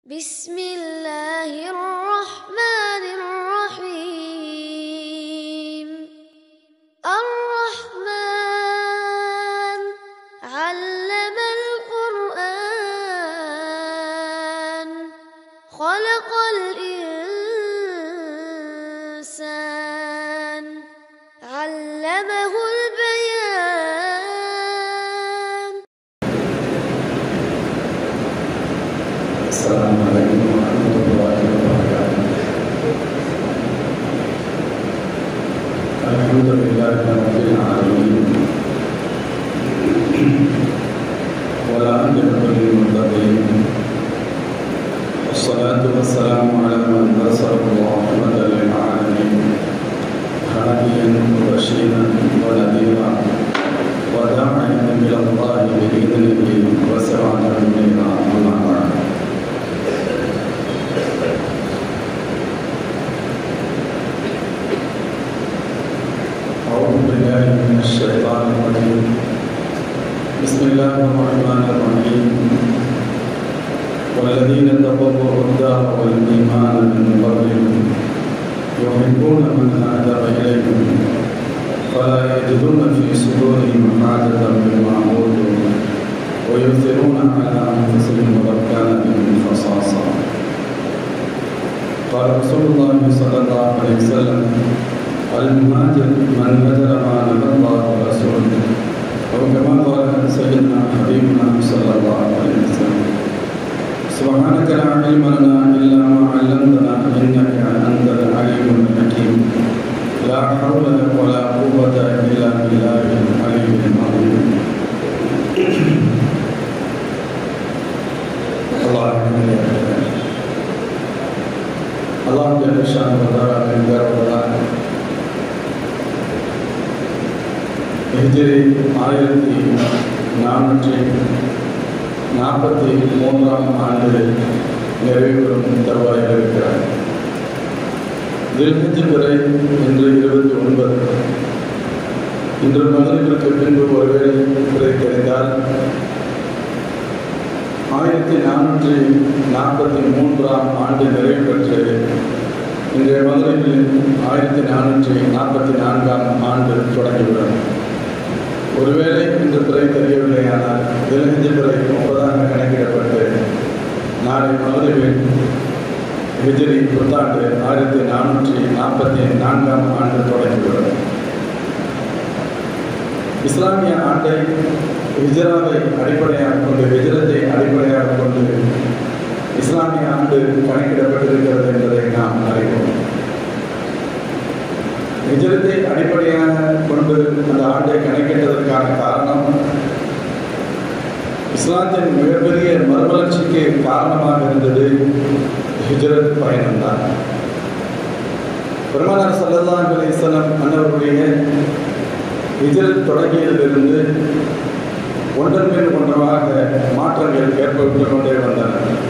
بسم الله الرحمن الرحيم الرحمن علم القرآن خلق الإنسان علمه البيان. السلام عليكم ورحمة الله وبركاته. الحمد لله رب العالمين والعاقبة للمتقين والصلاة والسلام على من أرسله الله رحمة للعالمين هاديا وبشيرا ونذيرا وداعيا إلى الله بإذنه وسراجا منيرا. أما بعد، أعوذ بالله من الشيطان الرجيم. بسم الله الرحمن الرحيم. والذين تبوأوا الدار والإيمان من قبلهم يحبون من هاجر إليهم فلا يجدون في صدورهم حاجة مما أوتوا ويؤثرون على أنفسهم ولو كان بهم خصاصة. قال رسول الله صلى الله عليه وسلم: المهاجر من هجر ما نهى الله ورسوله، أو كما قال سيدنا حبيبنا صلى الله عليه وسلم: سبحانك لا علم لنا إلا ما علمتنا إنك أنت العليم الحكيم. لا حول ولا قوة إلا بالله العلي العظيم. الله جل شانه وتعالى ஹிஜ்ரி 1443 ஆண்டு நிறைவேறும் தருவாயில் இருக்கிறார். தில்ஹஜ் பிறை இன்று 29. இன்று மகரிபிற்கு பின்பு ஒருவேளை பிறை தெரிந்தால் 1443 ஆண்டு நிறைவு பெற்று இன்றைய மகரிபில் 1444 ஆண்டு தொடங்கிவிடும். ஒருவேளை இன்று பிறை தெரியவில்லையானால் தில்ஹஜ் பிறை 9 கணக்கிடப்பட்டு நாளை மகரிபில் ஹிஜ்ரி புத்தாண்டு 1444 ஆண்டு தொடங்கிவிடும். இஸ்லாமிய ஆண்டை ஹிஜ்ராவை அடிப்படையாக கொண்டு, ஹிஜ்ரத்தை அடிப்படையாக கொண்டு இஸ்லாமிய ஆண்டு கணக்கிடப்பட்டிருக்கிறது என்பதை நாம் அறிவோம். ஹிஜ்ரத்தை அடிப்படையாக கொண்டு அந்த ஆண்டை கணக்கிட்டதற்கான காரணம் இஸ்லாத்தின் மிகப்பெரிய மறுமலர்ச்சிக்கு காரணமாக இருந்தது ஹிஜ்ரத் பயணம்தான். பெருமானார் ஸல்லல்லாஹு அலைஹி வஸல்லம் அன்னவருடைய ஹிஜ்ரத் தொடங்கியதிலிருந்து ஒன்றன் மேல் ஒன்றாக மாற்றங்கள் ஏற்பட்டு கொண்டே வந்தன.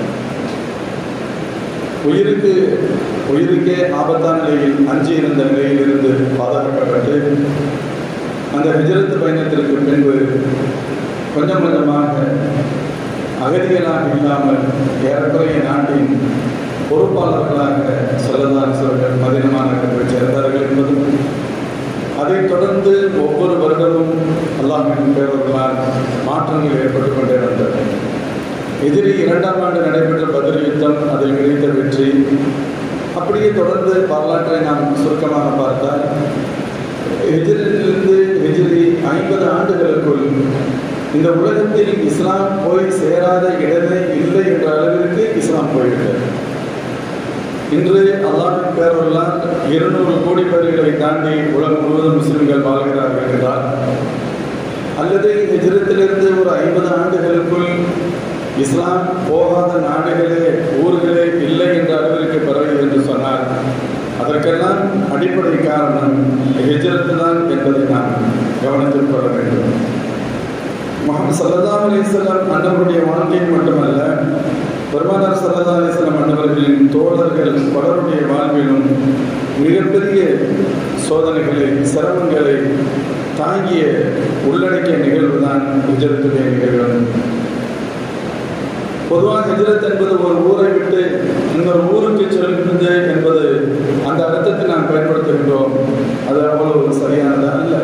உயிருக்கே ஆபத்தான நிலையில் அஞ்சி இருந்த நிலையிலிருந்து பாதுகாக்கப்பட்டு அந்த ஹிஜ்ரத் பயணத்திற்கு பின்பு கொஞ்சம் கொஞ்சமாக அகதிகளாக இல்லாமல் ஏறக்குறைய நாட்டின் பொறுப்பாளர்களாக ஸல்லல்லாஹு மதீனா நகருக்கு சேர்ந்தார்கள் என்பதும், அதைத் தொடர்ந்து ஒவ்வொரு வருடமும் அல்லாஹ்வின் பேரர்களால் மாற்றங்கள் ஏற்பட்டுக் கொண்டே வந்தது. ஹிஜ்ரி 2ஆம் ஆண்டு நடைபெற்ற பத்ர் யுத்தம் அதில் கிடைத்த வெற்றி. அப்படியே தொடர்ந்து வரலாற்றை நாம் சுருக்கமாக பார்த்தால் ஹிஜ்ரியிலிருந்து ஹிஜ்ரி 50 ஆண்டுகளுக்குள் இந்த உலகத்தில் இஸ்லாம் போய் சேராத இடமே இல்லை என்ற அளவிற்கு இஸ்லாம் போய்விட்டது. இன்று அல்லாஹ்வின் பேரர்களால் 200 கோடி பேர்களை தாண்டி உலகம் முழுவதும் முஸ்லிம்கள் வாழ்கிறார்கள் என்றால், அல்லது ஹிஜ்ரத்திலிருந்து ஒரு 50 ஆண்டுகளுக்குள் இஸ்லாம் போகாத நாடுகளே ஊர்களே இல்லை என்ற அளவிற்கு பரவி என்று சொன்னால், அதற்கெல்லாம் அடிப்படை காரணம் ஹிஜ்ரத் தான் என்பதை நாம் கவனத்தில் கொள்ள வேண்டும். முஹம்மது ஸல்லல்லாஹு அலைஹி வஸல்லம் அன்னவருடைய வாழ்க்கையில் மட்டுமல்ல, பெருமானார் ஸல்லல்லாஹு அலைஹி வஸல்லம் அன்னவர்களின் தோழர்கள் பலருடைய வாழ்விலும் மிகப்பெரிய சோதனைகளை, சிரமங்களை தாங்கிய உள்ளடக்கிய நிகழ்வு தான் ஹிஜ்ரத்துடைய நிகழ்வு. பொதுவாக ஹிஜ்ரத் என்பது ஒரு ஊரை விட்டு இன்னொரு ஊருக்கு செல்கிறது என்பது அந்த அர்த்தத்தை நாம் பயன்படுத்துகின்றோம். அது அவ்வளவு சரியானது அல்ல.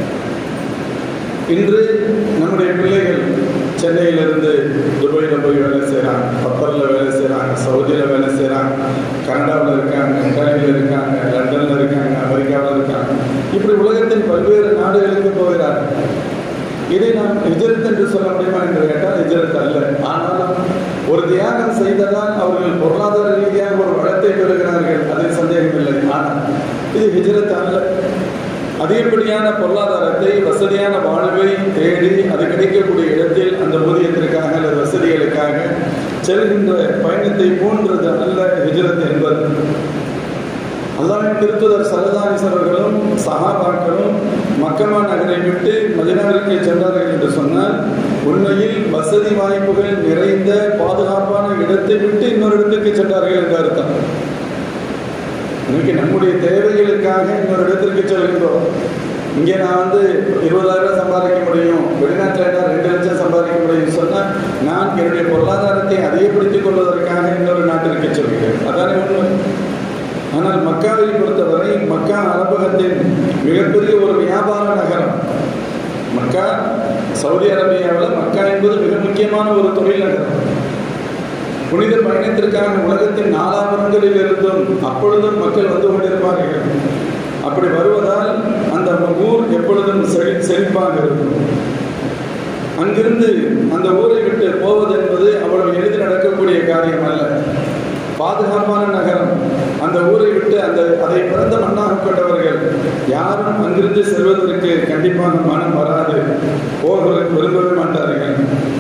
இன்று நம்முடைய பிள்ளைகள் சென்னையிலிருந்து துபாயில் போய் வேலை செய்கிறாங்க, கப்பலில் வேலை செய்கிறாங்க, சவுதியில் வேலை செய்கிறாங்க, கனடாவில் இருக்காங்க, இத்தாலியில் இருக்காங்க, லண்டனில் இருக்காங்க, அமெரிக்காவில் இருக்காங்க. இப்படி உலகத்தின் பல்வேறு நாடுகளுக்கு போகிறார்கள். இதை நாம் ஹிஜ்ரத் என்று சொல்ல முடியுமா என்று கேட்டால் ஹிஜ்ரத் அல்ல. ஆனாலும் ஒரு தியாகம் செய்ததால் அவர்கள் பொருளாதார ரீதியாக ஒரு வளத்தை பெறுகிறார்கள், அதில் சந்தேகமில்லை. ஆனால் இது ஹிஜ்ரத் அல்ல. அதிகப்படியான பொருளாதாரத்தை, வசதியான வாழ்வை தேடி அது கிடைக்கக்கூடிய இடத்தில் அந்த ஊதியத்திற்காக அல்லது வசதிகளுக்காக செல்கின்ற பயணத்தை போன்றது அல்ல ஹிஜ்ரத் என்பது. அல்லாஹ்வின் திருத்தூதர் ஸல்லல்லாஹு அலைஹி வஸல்லம் சஹாபாக்களும் மக்கமா நகரை விட்டு மதீனாவிற்கு சென்றார்கள் என்று சொன்னால் உண்மையில் வசதி வாய்ப்புகள் நிறைந்த பாதுகாப்பான இடத்தை விட்டு இன்னொரு இடத்துக்கு சென்றார்கள் என்று அர்த்தம். இன்னைக்கு நம்முடைய தேவைகளுக்காக இன்னொரு இடத்திற்கு செல்கின்றோம். இங்கே நான் 20,000 சம்பாதிக்க முடியும், வெளிநாட்டில் 2 லட்சம் சம்பாதிக்க முடியும் சொன்னால் நான் என்னுடைய பொருளாதாரத்தை அதிகப்படுத்திக் கொள்வதற்காக இன்னொரு நாட்டிற்கு செல்கிறேன். அதானே உண்மை. ஆனால் மக்காவை பொறுத்தவரை மக்கா அரபகத்தின் மிகப்பெரிய ஒரு வியாபார நகரம். மக்கா, சவுதி அரேபியாவில் மக்கா என்பது மிக முக்கியமான ஒரு தொழில் நகரம். புனித பயணத்திற்கான உலகத்தின் நாலாபுரங்களில் இருந்தும் அப்பொழுதும் மக்கள் வந்து கொண்டிருப்பார்கள். அப்படி வருவதால் அந்த ஊர் எப்பொழுதும் செழிப்பாக இருக்கும். அங்கிருந்து அந்த ஊரை விட்டு போவது என்பது அவ்வளவு எளிதில் நடக்கக்கூடிய காரியம் அல்ல. பாதுகாப்பான நகரம். அந்த ஊரை விட்டு அதை பிறந்த மண்ணாக கொண்டவர்கள் யாரும் அங்கிருந்து செல்வதற்கு கண்டிப்பாக மனம் வராது, போவதற்கு விரும்பவே மாட்டார்கள்.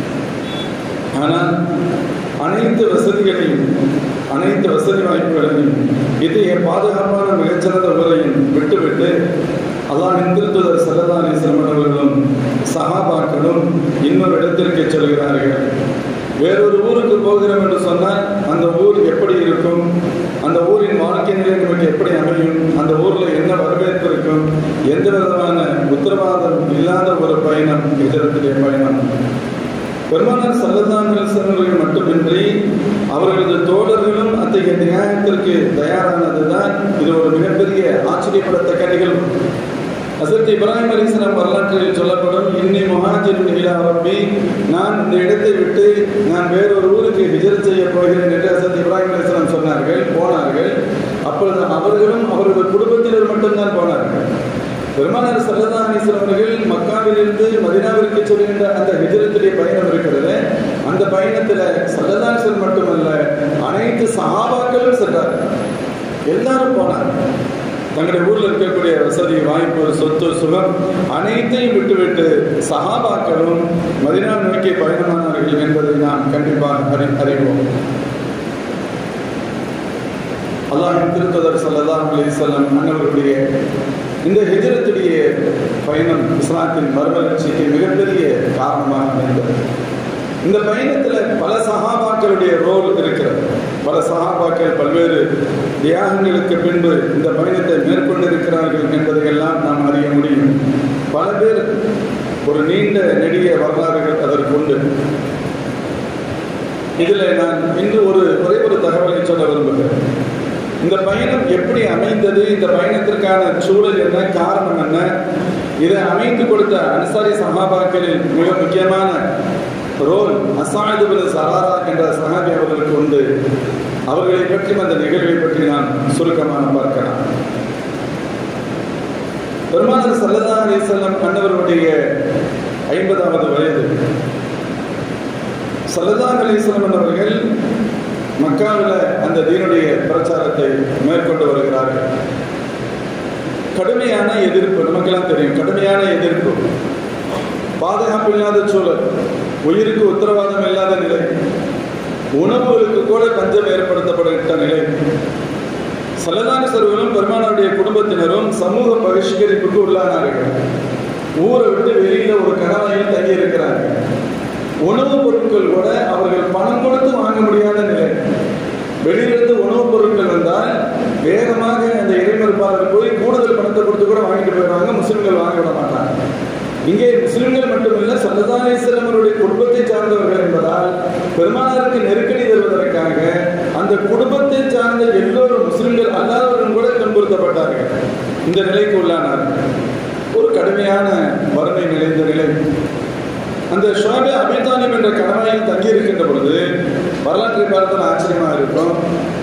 ஆனால் அனைத்து வசதிகளையும், அனைத்து வசதி வாய்ப்புகளையும், இதைய பாதுகாப்பான மிகச்சிறந்த ஊரையும் விட்டுவிட்டு அல்லாஹ்வின் திருத்தூதர் ஸல்லல்லாஹு அலைஹி வஸல்லம் அவர்களும் சஹாபாக்களும் இன்னொரு இடத்திற்கு செல்கிறார்கள். வேறொரு ஊருக்கு போகிறோம் என்று சொன்னால் அந்த ஊர் எப்படி இருக்கும், அந்த ஊரின் வாழ்க்கை நிலை நமக்கு எப்படி அமையும், அந்த ஊரில் என்ன வரவேற்பு இருக்கும், எந்த விதமான உத்தரவாதம் இல்லாத ஒரு பயணம் ஹிஜ்ரத்துடைய பயணம். பெருமானார் ஸல்லல்லாஹு அலைஹி வஸல்லம் மட்டுமின்றி அவர்களது தோழர்களும் அத்தகைய தியாகத்திற்கு தயாரானதுதான் இது ஒரு மிகப்பெரிய ஆச்சரியப்படத்தக்க நிகழ்வு. ஹஸரத் இப்ராஹிம் அலைஹிஸ்ஸலாம் வரலாற்றில் சொல்லப்படும் இன்னி முஹாஜிருன் இலா ரப்பி, நான் இந்த இடத்தை விட்டு நான் வேறொரு ஊருக்கு ஹிஜ்ரத் செய்ய போகிறேன் என்று ஹஸரத் இப்ராஹிம் அலைஹிஸ்ஸலாம் சொன்னார்கள், போனார்கள். அப்பொழுது அவர்களும் அவரது குடும்பத்தினர் மட்டும்தான் போனார்கள். பெருமானார் ஸல்லல்லாஹு அலைஹி வஸல்லம் அவர்கள் மக்காவிலிருந்து மதீனாவிற்கு செல்கின்ற அந்த ஹிஜ்ரத்துடைய பயணம் இருக்கிறது. அந்த பயணத்தில் ஸல்லல்லாஹு அலைஹி வஸல்லம் மட்டுமல்ல, அனைத்து சஹாபாக்களும் சென்றார்கள். எல்லாரும் போனார்கள். தங்களுடைய ஊரில் இருக்கக்கூடிய வசதி வாய்ப்பு, சொத்து, சுகம் அனைத்தையும் விட்டுவிட்டு சஹாபாக்களும் மதீனா நோக்கி பயணமானார்கள் என்பதை நாம் கண்டிப்பாக அறிவோம். அல்லாஹ்வின் திருத்தூதர் ஸல்லல்லாஹு அலைஹி வஸல்லம் அன்னவர்களுடைய இந்த ஹிஜ்ரத்துடைய பயணம் இஸ்லாத்தின் மறுமலர்ச்சிக்கு மிகப்பெரிய காரணமாக அமைந்தது. இந்த பயணத்தில் பல சஹாபாக்களுடைய ரோல் இருக்கிறது. பல சஹாபாக்கள் பல்வேறு தியாகங்களுக்கு பின்பு இந்த பயணத்தை மேற்கொண்டிருக்கிறார்கள் என்பதையெல்லாம் நாம் அறிய முடியும். பல பேர் ஒரு நீண்ட நெடிய வரலாறுகள் அதற்கு உண்டு. இதில் நான் இன்று ஒரே ஒரு தகவலை சொல்ல விரும்புகிறேன். இந்த பயணம் எப்படி அமைந்தது, இந்த பயணத்திற்கான சூழல் என்ன, காரணம் என்ன, இதை அமைத்து கொடுத்த அன்சாரி சஹாபாக்களில் மிக முக்கியமான ரோல் அஸாத் இப்னு ஸராரா என்ற சஹாபி அவர்களுக்கு உண்டு. அவர்களை பற்றி, அந்த நிகழ்வை பற்றி நான் சுருக்கமாக பார்க்கலாம். பெருமானார் ஸல்லல்லாஹு அலைஹி வஸல்லம் அன்னவருடைய 50வது வயது. ஸல்லல்லாஹு அலைஹி வஸல்லம் அவர்கள் மக்காவில் அந்த தீனுடைய பிரச்சாரத்தை மேற்கொண்டு வருகிறார்கள். கடுமையான எதிர்ப்பு, நமக்கெல்லாம் தெரியும், கடுமையான எதிர்ப்பு, பாதுகாப்பு இல்லாத சூழல், உயிருக்கு உத்தரவாதம் இல்லாத நிலை, உணவுகளுக்கு கூட பஞ்சம் ஏற்படுத்தப்பட்ட நிலை. ஸல்லல்லாஹு அலைஹி வஸல்லம் பெருமானாருடைய குடும்பத்தினரும் சமூக பகிஷ்கரிப்புக்கு உள்ளானார்கள். ஊரை விட்டு வெளியில ஒரு கணவாயில் தங்கி இருக்கிறார்கள். உணவுப் பொருட்கள் கூட அவர்கள் பணம் கொடுத்து வாங்க முடியாத நிலை. வெளியிலிருந்து உணவுப் பொருட்கள் வந்தால் வேகமாக அந்த இறைமறுப்பாளர் போய் கூடுதல் பணத்தை கொடுத்து கூட வாங்கிட்டு போயிடுவாங்க, முஸ்லிம்கள் வாங்க விட மாட்டாங்க. இங்கே முஸ்லிம்கள் மட்டுமில்லை, ஸல்லல்லாஹு அலைஹி வஸல்லம் அவருடைய குடும்பத்தை சார்ந்தவர்கள் என்பதால் பெருமானாருக்கு நெருக்கடி தருவதற்காக அந்த குடும்பத்தை சார்ந்த எல்லோரும் முஸ்லிம்கள் அல்லாதவர்களும் கூட துன்புறுத்தப்பட்டார்கள். இந்த நிலைக்கு உள்ளானார்கள். ஒரு கடுமையான வறுமை நிறைந்த நிலை. அந்த ஷுஐப் அபீ தாலிப் என்ற கணவாயில் தங்கி இருக்கின்ற பொழுது வரலாற்றை பார்த்தால் ஆச்சரியமாக இருக்கும்.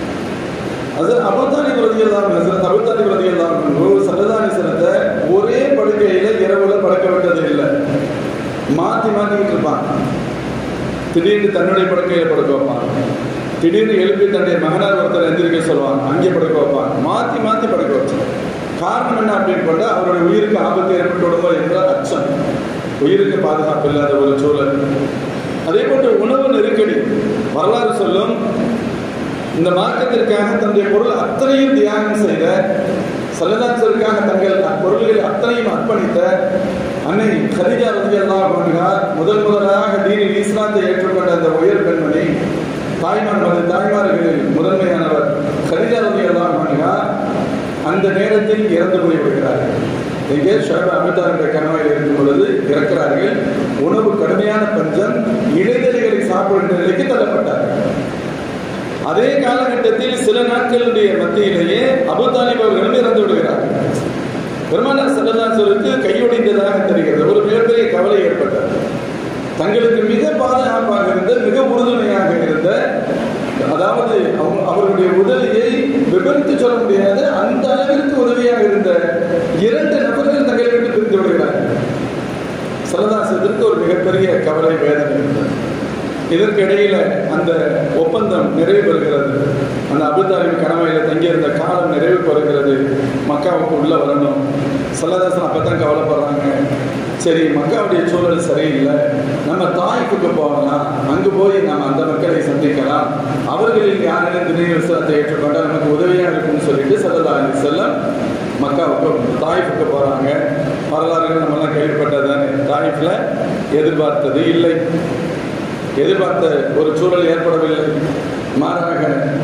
அது அபூ தாலிப் ரலியல்லாஹு அன்ஹு ஸல்லல்லாஹு அலைஹி வஸல்லம் ஒரே படுக்கையில இரவுல படுக்க விட்டது இல்லை. மாத்திக்கிட்டு இருப்பான். திடீர்னு தன்னுடைய படுக்கையில படுக்க வைப்பான். திடீர்னு எழுப்பி தன்னுடைய மகனார் ஒருத்தர் எந்திரிக்க சொல்லுவாங்க, அங்கே படுக்க வைப்பான். மாத்தி படுக்க வச்சான். காரணம் என்ன அப்படின்னு பார்த்தா அவருடைய உயிருக்கு ஆபத்து ஏற்பட்டு விடுமோ என்ற அச்சம், உயிருக்கு பாதுகாப்பு இல்லாத ஒரு சூழல். அதே போன்று உணவு நெருக்கடி. வரலாறு சொல்லும், இந்த மார்க்கத்திற்காக தன்னுடைய பொருள் அத்தனையும் தியாகம் செய்த, ஸல்லல்லாஹு தங்கள் பொருள்களை அத்தனையும் அர்ப்பணித்த அன்னை கதீஜா ரலியல்லாஹு அன்ஹா முதலாக தீனில் இஸ்லாத்தை ஏற்றுக்கொண்ட அந்த உயர் பெண்மணி, தாய்மார்களில் முதன்மையானவர் கதீஜா ரலியல்லாஹு அன்ஹா அந்த நேரத்தில் இறந்து போய்விடுகிறார்கள். இங்கே ஷுஐப் அபீ தாலிப் கணவாயில் இருக்கும் பொழுது இறக்கிறார்கள். உணவு கடுமையான பஞ்சம், இடைதலைகளை சாப்பிடுகின்ற நிலைக்கு தள்ளப்பட்டார்கள். அதே காலகட்டத்தில் சில நாட்களுடைய மத்தியிலேயே அபூ தாலிப் அவர்களும் இறந்து விடுகிறார்கள். பெருமானார் ஸல்லல்லாஹு அலைஹி வஸல்லம் கையொடிந்ததாக தெரிகிறது. ஒரு மிகப்பெரிய கவலை ஏற்பட்டது. தங்களுக்கு மிக பாதுகாப்பாக இருந்த, மிக உறுதுணையாக இருந்த, அதாவது அவர்களுடைய உதவியை விவரித்து சொல்ல முடியாது, அந்த அளவிற்கு உதவியாக இருந்த 2 நபர்கள் தங்களை விட்டு பிரிந்து விடுகிறார்கள். ஸல்லல்லாஹு அலைஹி வஸல்லம் ஒரு மிகப்பெரிய கவலை, வேதனை இருந்தது. இதற்கிடையில அந்த ஒப்பந்தம் நிறைவு பெறுகிறது. அந்த அபூ தாலிப் கணவாயில தங்கியிருந்த காலம் நிறைவு பெறுகிறது. மக்காவுக்கு உள்ள வரணும். ஸல்லல்லாஹு அலைஹி வஸல்லம் அப்பதான் கவலைப்படுறாங்க. சரி, மக்காவுடைய சூழல் சரியில்லை, நம்ம தாய்ஃபுக்கு போகலாம், அங்கு போய் நாம் அந்த மக்களை சந்திக்கலாம், அவர்களில் யாரிடம் திடீர் விசாரத்தை ஏற்றுக்கொண்டால் நமக்கு உதவியாக இருக்கும்னு சொல்லிட்டு ஸல்லல்லாஹு அலைஹி வஸல்லம் மக்காவுக்கு தாய்ஃபுக்கு போறாங்க. வரலாறுகள் நம்மெல்லாம் கேள்விப்பட்டதானே. தாய்ஃப்ல எதிர்பார்த்தது இல்லை, எதிர்பார்த்த ஒரு சூழல் ஏற்படவில்லை. மாறாக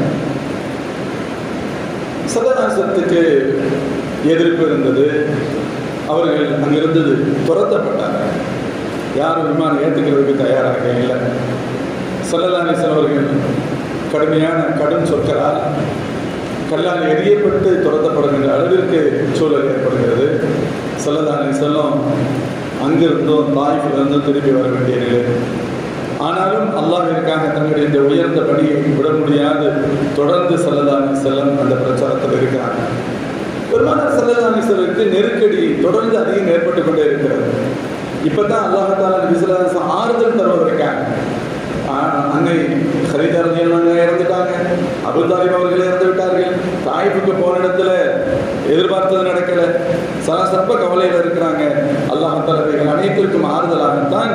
சதநாசத்துக்கு எதிர்ப்பு இருந்தது. அவர்கள் அங்கிருந்து துரத்தப்பட்டார்கள். யாரும் விமானம் ஏற்றுக்கிறதுக்கு தயாராக இல்லை. ஸல்லல்லாஹு அலைஹி வஸல்லம் அவர்கள் கடுமையான கடும் சொற்களால் கல்லால் எரியப்பட்டு துரத்தப்படுகின்ற அளவிற்கு சூழல் ஏற்படுகிறது. ஸல்லல்லாஹு அலைஹி வஸல்லம் அங்கிருந்தும் தாயிஃபிலிருந்தும் திரும்பி வர வேண்டிய நிலை. ஆனாலும் அல்லாஹ்விற்காக தங்களுடைய இந்த உயர்ந்த பணியை விட முடியாது. தொடர்ந்து ஸல்லல்லாஹு அலைஹி வஸல்லம் அந்த பிரச்சாரத்தில் இருக்கிறாங்க. பெருமானார் ஸல்லல்லாஹு அலைஹி வஸல்லம் நெருக்கடி தொடர்ந்து அதிகம் ஏற்பட்டுக் கொண்டே இருக்கிறது. இப்பதான் அல்லாஹ் தஆலா நபி ஸல்லல்லாஹு அலைஹி வஸல்லம் ஆறுதல் தருவதற்காக, அன்னை கதீஜா ரலியல்லாஹு அன்ஹா இறந்துட்டாங்க, அபூ தாலிப் அவர்கள் இறந்து விட்டார்கள், தாயிஃபுக்கு போன இடத்துல எதிர்பார்த்தது நடக்கல, சர்ப்ப கவலையில் இருக்கிறாங்க. அல்லாஹ் தஆலா அனைத்திற்கும் ஆறுதலாகத்தான்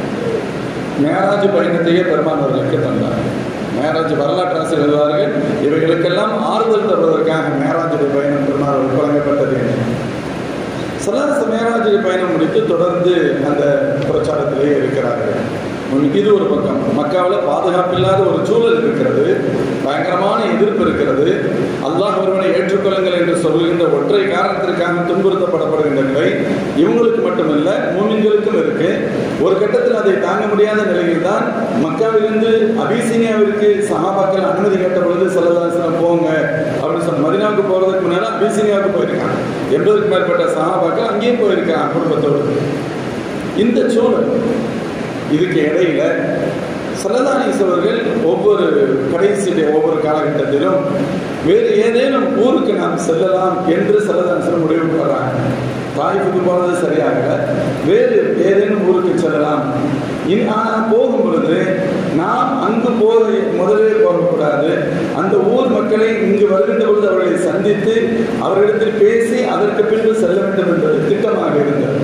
மேராஜ் பயணத்தையே பெருமானவர்களுக்கு தந்தார். மேராஜ் வரலாற்று ஆசிரியர் எழுதுவார்கள், இவைகளுக்கெல்லாம் ஆறுதல் தருவதற்காக மேராஜுடைய பயணம் பெருமானவர்களுக்கு வழங்கப்பட்டது. ஸல்லல்லாஹு மேராஜ் பயணம் முடித்து தொடர்ந்து அந்த பிரச்சாரத்திலேயே இருக்கிறார்கள். இது ஒரு பக்கம். மக்காவில் பாதுகாப்பு இல்லாத ஒரு சூழல் இருக்கிறது, பயங்கரமான எதிர்ப்பு இருக்கிறது. அல்லாஹ் ஒருவனை ஏற்றுக்கொள்ளுங்கள் என்று சொல்கின்ற ஒற்றை காரணத்திற்காக துன்புறுத்தப்படப்படுகின்ற நிலை இவங்களுக்கு மட்டுமல்ல, மூமின்களுக்கும் இருக்கு. ஒரு கட்டத்தில் அதை தாங்க முடியாத நிலையில் தான் மக்காவிலிருந்து அபிசீனியாவிற்கு சஹாபாக்கள் அனுமதி கேட்ட பொழுது ஸல்லல்லாஹு அலைஹி வஸல்லம் போங்க அப்படின்னு சொன்ன. மதீனாவுக்கு போறதுக்கு முன்னாடி அபிசீனியாவுக்கு போயிருக்காங்க. 80க்கும் மேற்பட்ட சஹாபாக்கள் அங்கேயும் போயிருக்காங்க குடும்பத்தோடு. இந்த சூழல், இதுக்கு இடையில ஸல்லல்லாஹு அலைஹி வஸல்லம் ஒவ்வொரு ஒவ்வொரு காலகட்டத்திலும் வேறு ஏதேனும் ஊருக்கு நாம் செல்லலாம் என்று ஸல்லல்லாஹு அலைஹி வஸல்லம் முடிவு போடுறாங்க. தாயிஃபுக்கு போனது சரியாக, வேறு ஏதேனும் ஊருக்கு செல்லலாம். ஆனால் போகும் பொழுது நாம் அங்கு முதலே போகக்கூடாது, அந்த ஊர் மக்களை இங்கு வருகின்ற பொழுது அவர்களை சந்தித்து அவர்களிடத்தில் பேசி அதற்கு பின்பு செல்ல வேண்டும் என்பது திட்டமாக இருந்தது.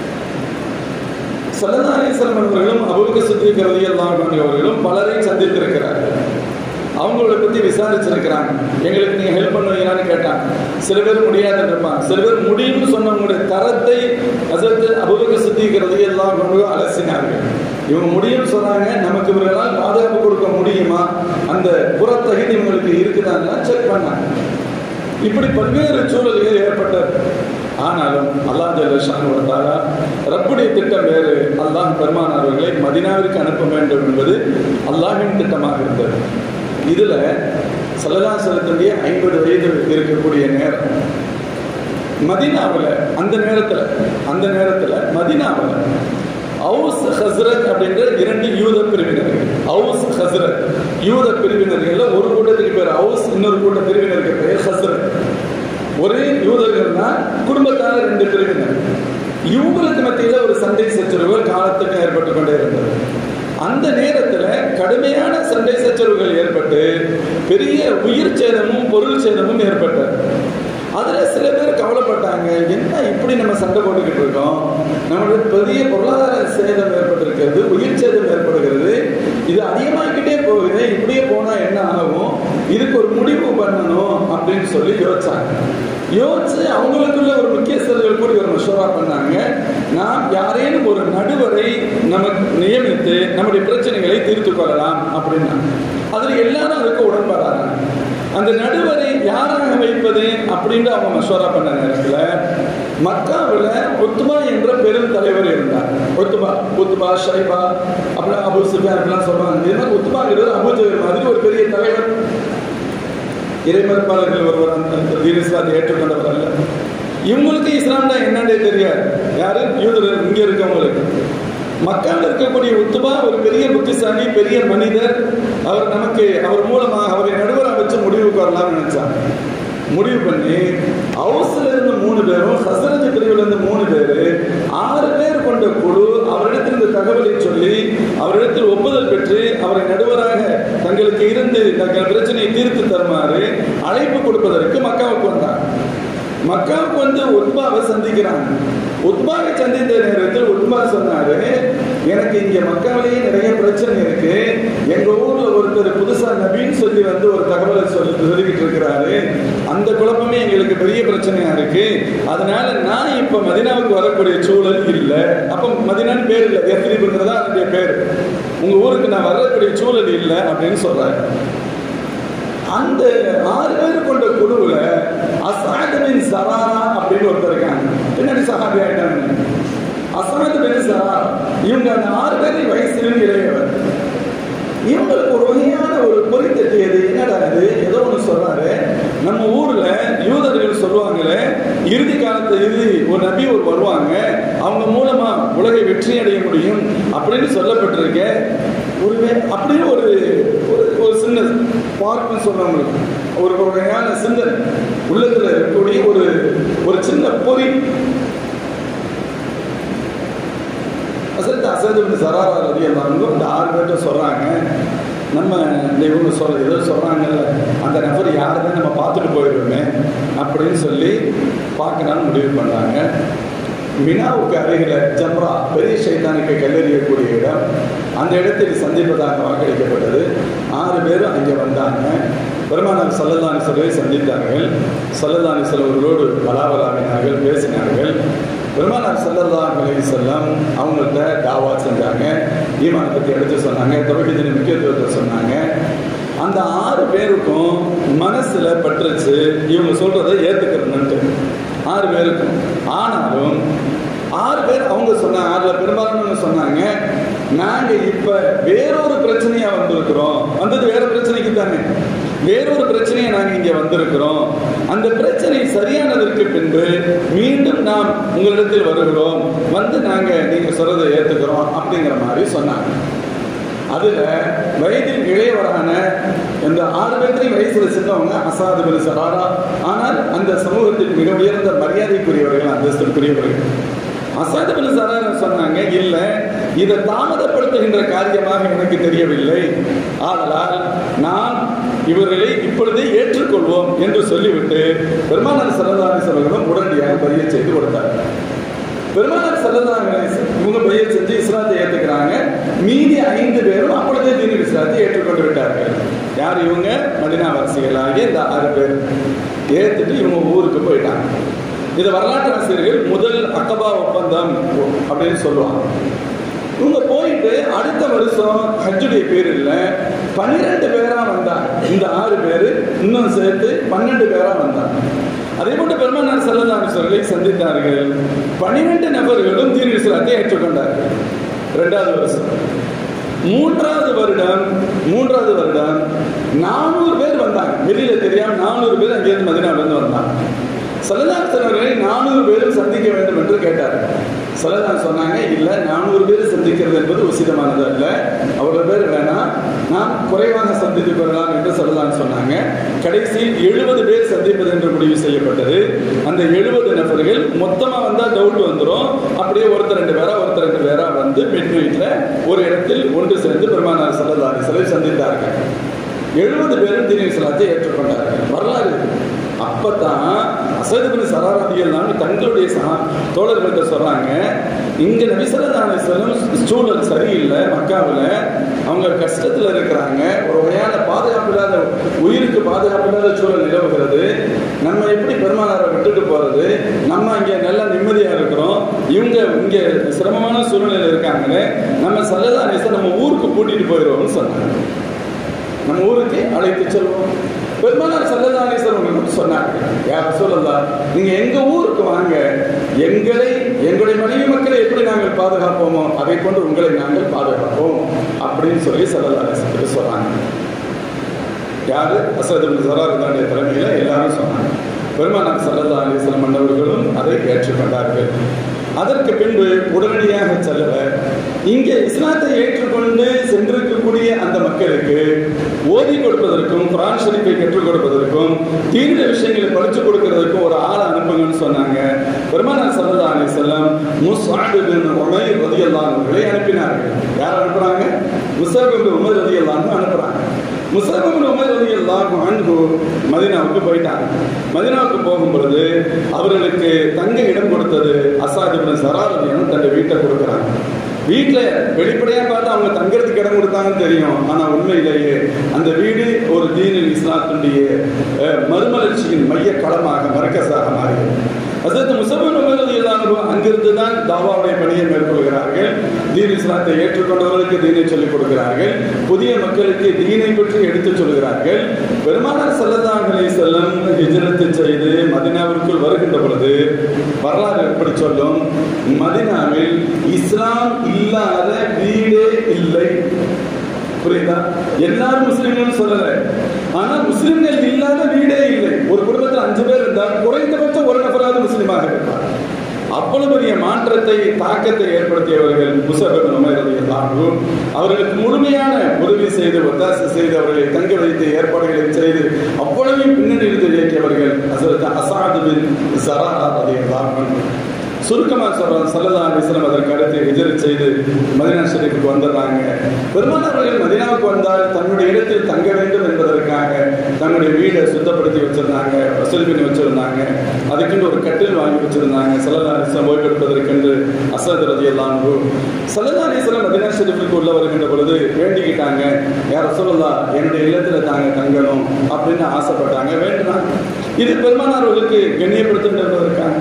ஸல்லல்லாஹு அலைஹி வஸல்லம் அவர்களும் அபூபக்கர் சித்திக் ரலியல்லாஹு அன்ஹு அவர்களும் பலரை சந்தித்திருக்கிறார்கள். அவங்கள பற்றி விசாரிச்சிருக்கிறாங்க. எங்களுக்கு நீங்கள் ஹெல்ப் பண்ணுவீங்களான்னு கேட்டாங்க. சில பேர் முடியாதுன்னு இருப்பாங்க, சில பேர் முடியும்னு சொன்னவங்களுடைய தரத்தை ஹஸரத் அபூபக்கர் சித்திக் ரலியல்லாஹு அன்ஹு அலசினார்கள். இவங்க முடியும்னு சொன்னாங்க, நமக்கு இவர்களால் பாதுகாப்பு கொடுக்க முடியுமா, அந்த புறத்தகுதி இவங்களுக்கு இருக்குதான்னு செக் பண்ணாங்க. இப்படி பல்வேறு சூழல்கள் ஏற்பட்டது. ஆனாலும் அல்லாஹ் ஜல்ல ஷானஹு வ தஆலா ரப்புடைய திட்டம் வேறு. அல்லாஹ் பெருமானார் அவர்களை மதீனாவிற்கு அனுப்ப வேண்டும் என்பது அல்லாஹ்வின் திட்டமாக இருந்தது. இதுல ஸல்லல்லாஹு அலைஹி வஸல்லத்துடைய 50 வயது இருக்கக்கூடிய நேரம் மதீனாவில் அந்த நேரத்தில் மதீனாவில் அவுஸ் ஹஸ்ரத் அப்படின்ற 2 யூத பிரிவினர்கள். அவுஸ் ஹஸ்ரத் யூத பிரிவினர்கள் ஒரு கூட்டத்துக்கு பேர் அவுஸ், இன்னொரு கூட்ட பிரிவினருக்கு பேர் ஹஸ்ரத். ஒரே யூதர்கள் தான், குடும்பத்தால 2 பிரிவினர். இவங்களுக்கு மத்தியில் ஒரு சண்டை சச்சரவுகள் காலத்துக்கு ஏற்பட்டு கொண்டே இருந்தது. அந்த நேரத்தில் கடுமையான சண்டை சச்சரவுகள் ஏற்பட்டு பெரிய உயிர் சேதமும் பொருள் சேதமும் ஏற்பட்டது. அதுல சில பேர் கவலைப்பட்டாங்க, என்ன இப்படி நம்ம சண்டை போட்டுக்கிட்டு இருக்கோம், நம்மளுக்கு பெரிய பொருளாதார சேதம் ஏற்பட்டிருக்கிறது, உயிர் சேதம் ஏற்படுகிறது, இது அதிகமாகிக்கிட்டே போகுது, இப்படியே போனா என்ன ஆகும், இதுக்கு ஒரு முடிவு பண்ணணும் அப்படின்னு சொல்லி யோசிச்சு அவங்களுக்குள்ள ஒரு முக்கியஸ்தர்கள் கூடி ஒரு மசோரா பண்ணாங்க. நாம் யாரேனும் ஒரு நடுவரை நமக்கு நியமித்து நம்முடைய பிரச்சனைகளை தீர்த்து கொள்ளலாம் அப்படின்னா அதுல எல்லாரும் அதுக்கு உடன்பாடாங்க. அந்த நடுவரை யாராக வைப்பது அப்படின்னு அவங்க மசோரா பண்ண நேரத்தில் மக்காவில் உத்பா என்ற பெரும் தலைவர் இருந்தார். உத்பா ஷைபா அப்படின்னா அபு சுஃபியான் அப்படிலாம் சொல்றாங்க. உத்பாங்கிறது அபூ ஜஹல் மாதிரி ஒரு பெரிய தலைவர், இறைமறுப்பாளர்கள் ஒருவர், அந்த தீன் இஸ்லாத்தை ஏற்றுக்கொண்டவர் அல்ல. இவங்களுக்கு இஸ்லாம்னா என்னன்னே தெரியாது. யாரு? யூதர்கள். இங்க இருக்கவங்களுக்கு மக்காவில் இருக்கக்கூடிய உத்பா ஒரு பெரிய புத்திசாலி, பெரிய மனிதர். அவர் மூலமாக அவரை நடுவராக வச்சு முடிவுக்கு வரலாம்னு நினைச்சாங்க. முடிவு பண்ணி ஹவுஸ்ல இருந்து 3 பேரும், ஹஸ்ரத் பிரிவுல இருந்து 3 பேரு, 6 பேர் கொண்ட குழு அவரிடத்தில் இந்த தகவலை சொல்லி அவரிடத்தில் ஒப்புதல் பெற்று அவரை நடுவராக தங்களுக்கு இருந்து தங்கள் பிரச்சனையை தீர்த்து தருமாறு அழைப்பு கொடுப்பதற்கு மக்காவுக்கு வந்தார். மக்காவுக்கு வந்து உத்பாவை சந்திக்கிறாங்க. உத்பாவை சந்தித்த நேரத்தில் உத்பா சொன்னாரு, எனக்கு இங்க மக்காவிலேயே நிறைய பிரச்சனை இருக்கு, எங்க ஊர்ல ஒருத்தர் புதுசா நபின்னு சொல்லி வந்து ஒரு தகவலை சொல்லிக்கிட்டு இருக்கிறாரு, அந்த குழப்பமே எங்களுக்கு பெரிய பிரச்சனையா இருக்கு, அதனால நான் இப்ப மதீனாவுக்கு வரக்கூடிய சூழல் இல்லை. அப்ப மதீனான்னு பேர் இல்லை, யஸ்ரிப்ங்கிறதா அதனுடைய பேர். உங்க ஊருக்கு நான் வரக்கூடிய சூழல் இல்லை அப்படின்னு சொல்றாரு. அந்த 6 பேர் கொண்ட குழுவுல அஸாத் பின் ஸராரா அப்படின்னு ஒருத்தர் இருக்காங்க. பின்னாடி சஹாபி ஆயிட்டாங்க. அஸாத் பின் ஸராரா இவங்க அந்த 6 பேரின் வயசிலும் இளையவர். இவங்களுக்கு ஒரு வகையான ஒரு பொறி தட்டியது. என்னடா இது, ஏதோ ஒன்று சொல்றாரு, நம்ம ஊர்ல யூதர்கள் சொல்லுவாங்களே இறுதி காலத்துல ஒரு நபி வருவாங்க, அவங்க மூலமா உலகை வெற்றி அடைய முடியும் அப்படின்னு சொல்லப்பட்டிருக்க. அப்படின்னு ஒரு சின்ன பார்க்குன்னு சொல்றவங்களுக்கு ஒரு வகையான சிந்தனை உள்ளத்துல இருக்கக்கூடிய ஒரு சின்ன பொறி. அஸத் பின் ஸராரா ரலியல்லாஹு அந்த 6 பேர்ட்ட சொல்றாங்க, நம்ம இவங்க ஏதோ சொல்றாங்கல்ல, அந்த நபர் யாருன்னு நம்ம பார்த்துட்டு போயிடுவோமே அப்படின்னு சொல்லி பார்க்கலான்னு முடிவு பண்ணாங்க. மினாவுக்கு அருகில் ஜம்ரா பெரிய ஷைத்தானுக்கு கல்லெறியக்கூடிய இடம், அந்த இடத்தில் சந்திப்பதாக வாக்களிக்கப்பட்டது. 6 பேரும் அங்கே வந்தாங்க. பெருமானார் ஸல்லல்லாஹு அலைஹி வஸல்லம் சந்தித்தார்கள். ஸல்லல்லாஹு அலைஹி வஸல்லம் அவர்களோடு பலாவலாவினார்கள், பேசினார்கள். பெருமானார் ஸல்லல்லாஹு அலைஹி வஸல்லம் அவங்கள்ட்ட தாவா செஞ்சாங்க, ஈமானை பற்றி எடுத்து சொன்னாங்க, தௌஹீதின் முக்கியத்துவத்தை சொன்னாங்க. அந்த 6 பேருக்கும் மனசுல பற்றுச்சு இவங்க சொல்றதை ஏத்துக்கிறதுன்ட்டு 6 பேருக்கும். ஆனாலும் 6 பேர் அவங்க சொன்னாங்க, 6 பெரும்பாலானவங்க சொன்னாங்க, நாங்க இப்ப வேறொரு பிரச்சனையா வந்திருக்கிறோம். வந்தது வேற பிரச்சனைக்கு தானே, வேறொரு பிரச்சனையை நாங்க இங்க வந்திருக்கிறோம். அந்த பிரச்சனை சரியானதற்கு பின்பு மீண்டும் நாம் உங்களிடத்தில் வருகிறோம், வந்து நாங்க நீங்க சொல்றதை ஏத்துக்கிறோம் அப்படிங்கிற மாதிரி சொன்னாங்க. அதுல வயதில் இளையவரான இந்த 6 பேர்த்தையும் வயசுல சின்னவங்க அஸாத் பின் ஸராரா. ஆனால் அந்த சமூகத்தில் மிக உயர்ந்த மரியாதைக்குரியவர்கள், அந்தஸ்துக்குரியவர்கள். அஸாத் பின் ஸராரா சொன்னாங்க, இல்ல இதை தாமதப்படுத்துகின்ற காரியமாக எனக்கு தெரியவில்லை, ஆதலால் நாம் இவர்களை இப்பொழுதே ஏற்றுக்கொள்வோம் என்று சொல்லிவிட்டு பெருமானார் ஸல்லல்லாஹு அலைஹி வஸல்லம் உடனடியாக பையத் செய்து கொடுத்தார். பெருமானார் ஸல்லல்லாஹு அலைஹி வஸல்லம் இவங்க பையத் செஞ்சு இஸ்லாத்தை ஏற்றுக்கிறாங்க. மீதி 5 பேரும் அப்பொழுதே தீனுல் இஸ்லாத்தை ஏற்றுக்கொண்டு விட்டார்கள். யார் இவங்க? மதீனா வாசிகளாகிய இந்த 6 பேர் ஏற்றுட்டு இவங்க ஊருக்கு போயிட்டாங்க. இதை வரலாற்று ஆசிரியர்கள் முதல் அக்கபா ஒப்பந்தம் அப்படின்னு சொல்லுவாங்க. இவங்க போயிட்டு அடுத்த வருஷம் ஹஜ்ஜுடைய பேர் இல்லை 12 பேரா வந்தாங்க. இந்த 6 பேர் இன்னும் சேர்த்து 12 பேரா வந்தாங்க. அதே போன்று பெருமானார் ஸல்லல்லாஹு அலைஹி வஸல்லம் சந்தித்தார்கள். 12 நபர்களும் தீன் இஸ்லாத்தை ஏற்றுக்கொண்டார்கள். 2வது வருஷம். 3வது வருடம் 400 பேர் வந்தாங்க. வெளியில தெரியாம 400 பேர் அங்கிருந்து மதீனாவிலிருந்து வந்தாங்க. ஸல்லல்லாஹு அலைஹி வஸல்லம் 400 பேரும் சந்திக்க வேண்டும் என்று கேட்டார்கள். ஸல்லல்லாஹு சொன்னாங்க, இல்ல 400 பேர் சந்திக்கிறது என்பது உசிதமானது அல்ல, அவ்வளவு பேர் வேணாம், நாம் குறைவாக சந்தித்துக் கொள்ளலாம் என்று ஸல்லல்லாஹு சொன்னாங்க. கடைசியில் 70 பேர் சந்திப்பது என்று முடிவு செய்யப்பட்டது. அந்த 70 நபர்கள் மொத்தமா வந்தா டவுட் வந்துடும். அப்படியே ஒருத்தர் 2 பேரா வந்து மிட் நைட்ல ஒரு இடத்தில் ஒன்று சேர்ந்து பெருமானார் ஸல்லல்லாஹு அலைஹி வஸல்லம் சந்தித்தார்கள். 70 பேரும் தீன் இஸ்லாத்தை ஏற்றுக்கொண்டார்கள். வரலாறு. அப்பதான் அஸத் இப்னு ஸரார் ரலியல்லாஹு தங்களுடைய தோழர்கள்ட்ட சொல்றாங்க, இங்க நபி ஸல்லல்லாஹு அலைஹி வஸல்லம் சூழல் சரியில்லை, மக்காவுல அவங்க கஷ்டத்துல இருக்கிறாங்க, ஒரு வகையான பாதுகாப்பு இல்லாத, உயிருக்கு பாதுகாப்பு இல்லாத சூழல் நிலவுகிறது. நம்ம எப்படி பெருமானாரை விட்டுட்டு போறது? நம்ம இங்க நல்லா நிம்மதியா இருக்கிறோம், இவங்க இங்க சிரமமான சூழ்நிலையில இருக்காங்களே, நம்ம ஸல்லல்லாஹு அலைஹி வஸல்லம் நம்ம ஊருக்கு கூட்டிட்டு போயிடுவோம்னு சொன்னாங்க. நம்ம ஊருக்கு அழைத்து செல்வோம். பெருமானார் ஸல்லல்லாஹு அலைஹி வஸல்லம் சொன்னாங்க, யா ரசூலல்லாஹ், நீங்க எங்க ஊருக்கு வாங்க, எங்களுடைய மனைவி மக்களை எப்படி நாங்கள் பாதுகாப்போமோ அதை கொண்டு உங்களை நாங்கள் பாதுகாப்போம் அப்படின்னு சொல்லி ஸல்லல்லாஹு அலைஹி வஸல்லம் சொன்னாங்க. யாரு? அஸத் இப்னு ஸரார் தலைமையில எல்லாரும் சொன்னாங்க. பெருமானார் ஸல்லல்லாஹு அலைஹி வஸல்லம் அவர்களும் அதை ஏற்றுக்கொண்டார்கள். அதற்கு பின்பு உடனடியாக செல்ல, இங்கே இஸ்லாத்தை ஏற்றுக்கொண்டு சென்றிருக்கக்கூடிய அந்த மக்களுக்கு ஓதி கொடுப்பதற்கும், குர்ஆன் ஷரீஃபை கற்றுக் கொடுப்பதற்கும், தீர்ந்த விஷயங்களை படிச்சு கொடுக்கிறதுக்கும் ஒரு ஆள் அனுப்புங்கன்னு சொன்னாங்க. பெருமானார் ஸல்லல்லாஹு அலைஹி வஸல்லம் முஸ்அப் இப்னு உமைர் ரலியல்லாஹு அன்ஹுவை அனுப்பினார்கள். யார் அனுப்புறாங்க? முஸ்அப் இப்னு உமைர் ரலியல்லாஹு அன்ஹு அனுப்புறாங்க. முஸ்அப் இப்னு உமைர் ரலியல்லாஹு அன்ஹு மதீனாவுக்கு போயிட்டாங்க. மதீனாவுக்கு போகும் பொழுது அவர்களுக்கு தங்க இடம் கொடுத்தது அஸத் இப்னு ஸரார் ரலியல்லாஹு தன்னுடைய வீட்டை கொடுக்குறாங்க. வீட்டுல வெளிப்படையா பார்த்தா அவங்க தங்கறதுக்கு இடம் கொடுத்தாங்கன்னு தெரியும். ஆனா உண்மையிலேயே அந்த வீடு ஒரு தீனுல் இஸ்லாத்துடைய மறுமலர்ச்சியின் மைய களமாக, மர்கஸாக மாறியது. ஹஸரத் முஸஅப் இப்னு உமைர் ரலியல்லாஹு அன்ஹு அங்கிருந்து தான் தாவாவுடைய பணியை மேற்கொள்கிறார்கள். தீன் இஸ்லாத்தை ஏற்றுக்கொண்டவர்களுக்கு தீனை சொல்லிக் கொடுக்கிறார்கள். புதிய மக்களுக்கு தீனை பற்றி எடுத்துச் சொல்கிறார்கள். பெருமானார் ஸல்லல்லாஹு அலைஹி வஸல்லம் ஹிஜ்ரத் செய்து மதீனாவிற்குள் வருகின்ற பொழுது வரலாறு எப்படி சொல்லும், மதீனாவில் இஸ்லாம் இல்லாத வீடே இல்லை. புரியுதா? எல்லாரும் முஸ்லிம்கள் சொல்லல, ஆனா முஸ்லிம்கள் இல்லாத வீடே இல்லை. ஒரு குடும்பத்தில் 5 பேர் இருந்தால் குறைந்தபட்சம் ஒரு நபராவது முஸ்லிமாக இருப்பார். அவ்வளவு பெரிய மாற்றத்தை, தாக்கத்தை ஏற்படுத்தியவர்கள் முஸஅப் இப்னு உமைர் ரலியல்லாஹு அன்ஹு. அவர்களுக்கு முழுமையான உதவி செய்து, ஒத்தாசை செய்து, அவர்களை தங்க வைத்து ஏற்பாடுகளை செய்து அவ்வளவையும் பின்னணியில் இயக்கியவர்கள் ஹஸரத் அஸத் இப்னு ஸரார் ரலியல்லாஹு அன்ஹு. சுருக்கமாக சொல்றாங்க, ஸல்லல்லாஹு அலைஹி வஸல்லம் அதற்கு அடுத்து ஹிஜ்ரத் செய்து மதீனா ஷரீஃபுக்கு வந்துடுறாங்க. பெருமானார்கள் மதீனாவுக்கு வந்தால் தன்னுடைய இடத்தில் தங்க வேண்டும் என்பதற்காக தன்னுடைய வீடை சுத்தப்படுத்தி வச்சிருந்தாங்க, வசூல் பண்ணி வச்சிருந்தாங்க. அதுக்கென்று ஒரு கட்டில் வாங்கி வச்சிருந்தாங்க. ஸல்லல்லாஹு அலைஹி வஸல்லம் ஓய்வெடுப்பதற்கென்று அஸத் ரலியல்லாஹு அன்ஹு ஸல்லல்லாஹு அலைஹி வஸல்லம் மதீனா ஷரீஃபுக்கு உள்ள வருகின்ற பொழுது வேண்டிக்கிட்டாங்க, யா ரசூலுல்லாஹ், என்னுடைய இல்லத்துல தங்கணும் அப்படின்னு ஆசைப்பட்டாங்க, வேண்டினாங்க. இது பெருமானார்களுக்கு கண்ணியப்படுத்துவதற்காக.